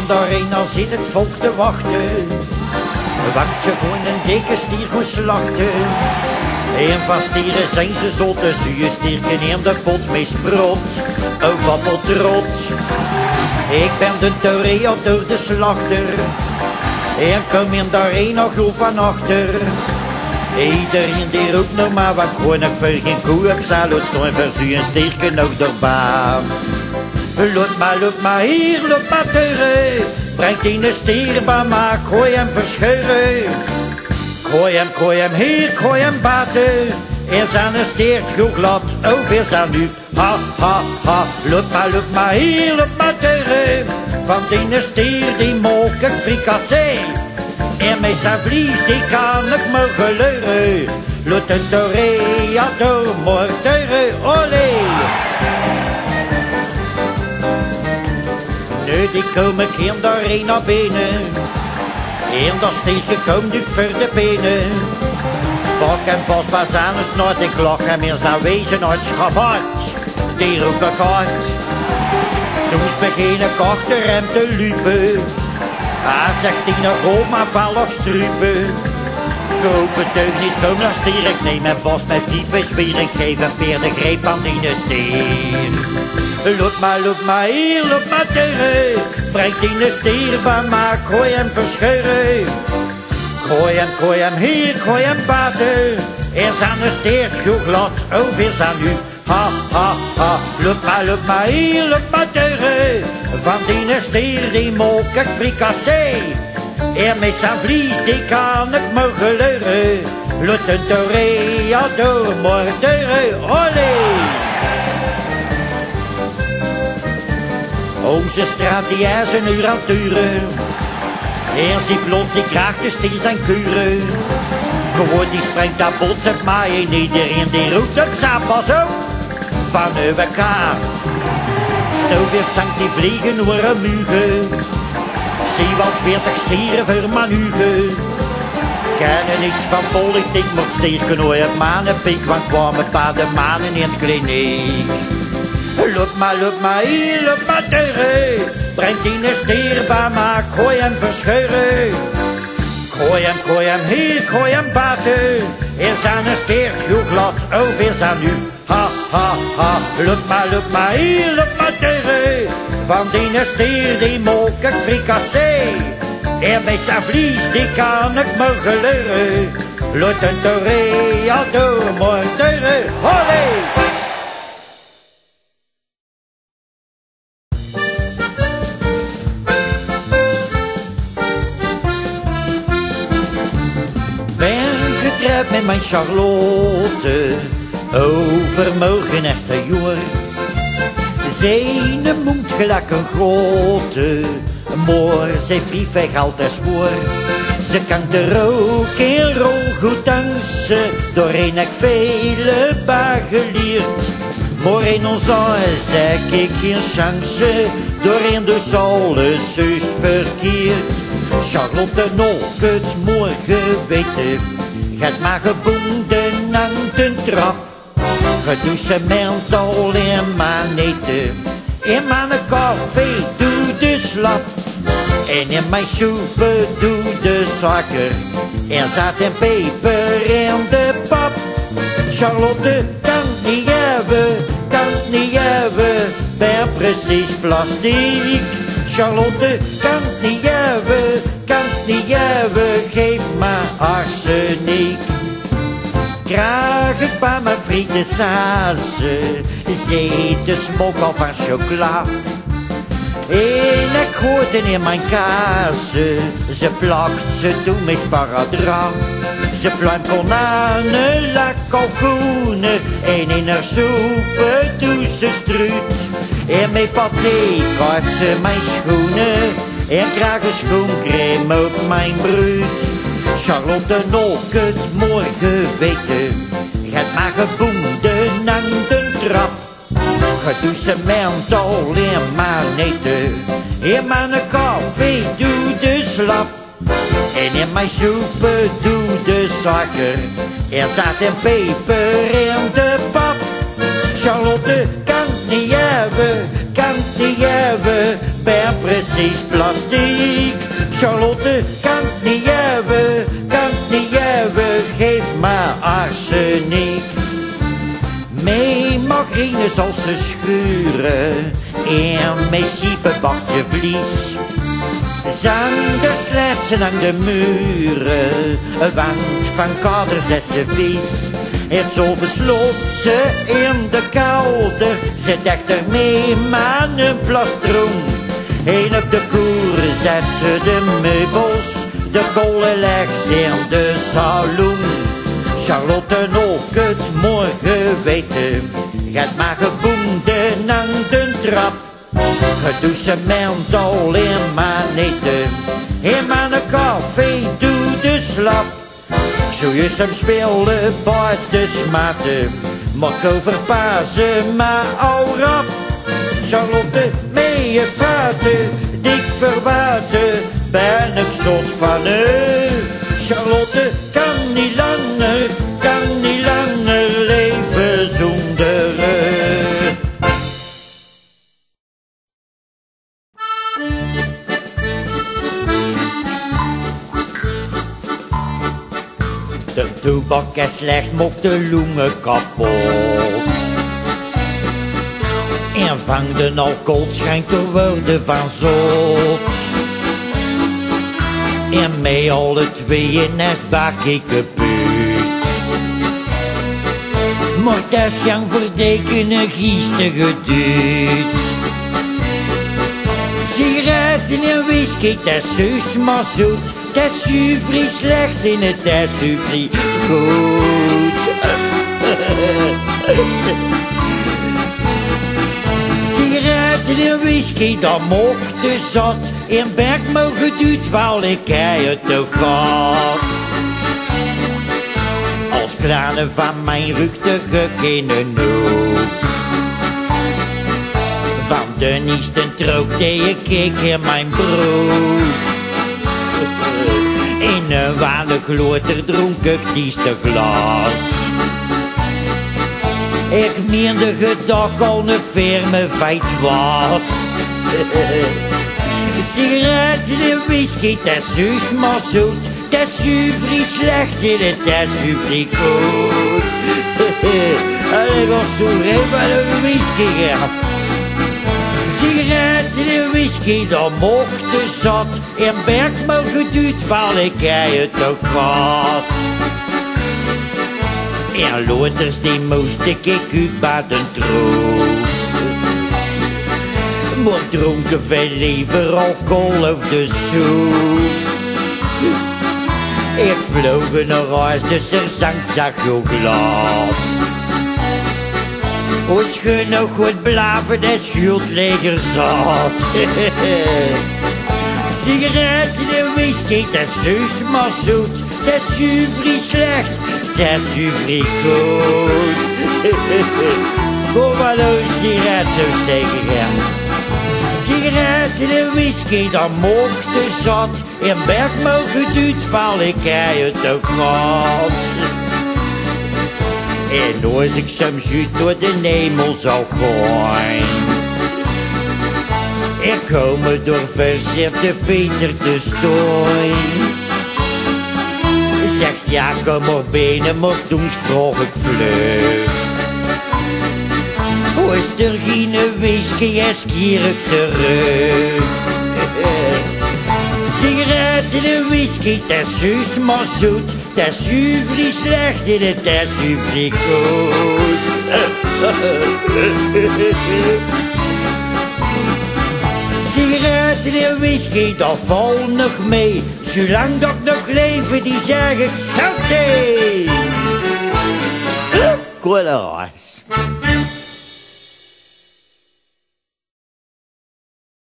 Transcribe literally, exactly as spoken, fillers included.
in de arena zit het volk te wachten. Wacht ze gewoon een dikke stier goed slachten. En van stieren zijn ze zo te zuur, stierken in de pot mee sprot. Oh, wappeltrot. Ik ben de toreador, de slachter. En kom in de arena goed van achter. Iedereen die roept nog maar wat gewoon ik voor geen koe op salut staan voor zuur stierken nog erbij. Loop maar, loop maar hier, loop maar terug. Brengt in de stier bij mij, gooi hem verscheuren. Gooi hem, gooi hem hier, gooi hem buiten. Er zijn een steert goed glad, oh weer zijn nu. Ha, ha, ha, loop maar, loop maar hier, loop maar terug. Van die stier die mook ik fricassé. En met zijn vlies die kan ik me geleuren. Loop een toreador, morteuren, olé. Nu die kom ik in de arena binnen. En daar steek ik om voor de benen. Pak hem vast bij zijn snort, ik lach hem in zijn wezen uit schavaart. Die roep ik hard. Toen begin ik achter hem te lupen. Hij zegt die nog op maar val of strupen. Koop het deug niet, kom naar stier. Ik neem hem vast met liefde zwier. Ik geef hem weer de greep aan die stier. Loop maar, loop maar hier, loop maar terug. Brengt in de stier bij mij, gooi hem verscheuren. Gooi hem, gooi hem hier, gooi hem buiten. Er zijn een steert goed glad, oh weer zijn nu. Ha, ha, ha, loop maar, loop maar hier, loop maar terug. Van die stier die mook ik fricassé. Er met zijn vlies die kan ik me geleuren. Loop een toreador, morteuren, olé. Onze straat die is een uur aan turen. En zie plots die krachtjes die zijn kuren. Gewoon die springt dat bots op mij en iedereen die roept op zijn pas op. Van elkaar. Stoofweert zangt die vliegen door een mugen. Zie wat veertig stieren voor manugen. Kennen niets van politiek, maar stierken nooit manenpiek. Want kwamen pa de manen in het kliniek. Loop maar, loop maar hier, loop maar terug. Brengt in de stier bij mij, gooi hem verscheuren. Gooi hem, gooi hem hier, gooi hem buiten. Er zijn een steert goed glad, oh weer zijn nu. Ha, ha, ha, loop maar, loop maar hier, loop maar terug. Van die stier die mook ik fricassé. En met zijn vlies die kan ik me geleuren. Loop een toreador, morteuren, olé. Met mijn Charlotte, overmorgen is de jaar. Zijn mond gelijk een grote, maar zij vriefig altijd zwoer. Ze kan de rook en rol goed dansen, doorheen ik vele bagelierd. Maar in ons huis heb ik geen chance, doorheen dus alles juist verkeerd. Charlotte nog het morgen weten. Gaat maar gebonden aan de trap. Gedouchement al in mijn eten. In mijn koffie doe de slap. En in mijn soepen doe de suiker. Er zat een peper in de pap. Charlotte kan niet hebben, kan niet hebben. Ben precies plastiek. Charlotte kan niet hebben, kan niet hebben. Geef me arseniek. Krijg ik bij mijn frieten sazen. Zet de smokkel van chocola. En ik gooi het in mijn kazen. Ze plakt ze toe met sparadrap. Ze pluimt konijnen, la kalkoenen. En in haar soepen doet ze struut. En met paté kast ze mijn schoenen. En krijg een schoencrème op mijn bruut. Charlotte nog het morgen weten. Gaat maar gebonden aan de trap. Gedouchement al in mijn eten. In mijn koffie doe de slap. En in mijn soepen doe de suiker. Er zat een peper in de pap. Charlotte kan niet hebben, kan niet hebben. ben precies plastiek. Charlotte kan het niet hebben, kan het niet hebben, geef maar arseniek. Mijn margarine zal ze schuren en mijn siepen bakt ze vlies. Zander slijt ze aan de muren, want van kader zet ze vies. Het zo versloot ze in de koude, ze dekt er mee maar een plastron. Heen op de koer zet ze de meubels, de kolen legt ze in de saloon. Charlotte ook het morgen weten, gaat maar geboenden aan de trap. Gedouchement al in maneten, in mijn café doe de slap. Zo je hem spelen buiten smaten, maar overpassen maar al rap. Charlotte, mee je vaten, dik verwaten, ben ik zot van u. Charlotte kan niet langer, kan niet langer leven zonder u. De toebak is slecht, mokt de longen kapot. En van de alcohol schijnt te worden van zot. En met alle tweeën nest bak ik kaput. Maar dat is jang verdeken een giestige duut. Sigaretten en whisky, dat is juist maar zoet. Dat is zuivrie slecht in het, dat is zuivrie goed. Sigaretten en whisky, dat mocht te zat. In berg mogen duurt, wel ik het toch gehad. Als kranen van mijn rukte gekenen hoek. Van de niesten trookte ik keek in mijn broek. In een wale gloter dronk ik tieste glas. Ik meende gedacht al een firme feit was. Sigaretten en whisky, dat is juist maar zoet. Dat is zuivrie slecht in het, dat is zuivrie goed. En ik was zo reep aan een whisky gehad. Sigaretten en whisky, dat mocht te zat. In berg mogen duurt, wel ik het ook gehad. En loters die moest ik uit baden troep. Maar dronken veel liever alcohol of de soep. Ik vloog naar huis, de sergeant zag je glad. Als je nog goed blaven, dat schuldleger zat. Sigaretten en whisky, dat is juist maar zoet. Dat is zuivrie slecht, dat is zuivrie goed. Kom maar een sigaret zo steken gaan. Sigaretten en whisky, dat mocht te zat. In berg mogen duurt, wel ik het ook gehad. En als ik soms uit door de hemel zou gooien, ik kom me door verzette Peter te stooi. Zegt ja, kom op benen, maar toen sprong ik vlug. Als er geen whisky is, keer ik terug. Sigaretten en whisky, dat is juist maar zoet. Dat is zuivrie slecht in het, dat is zuivrie goed. Sigaretten en whisky, dat valt nog mee. Zolang dat ik nog leef, die zeg ik santé. Cool.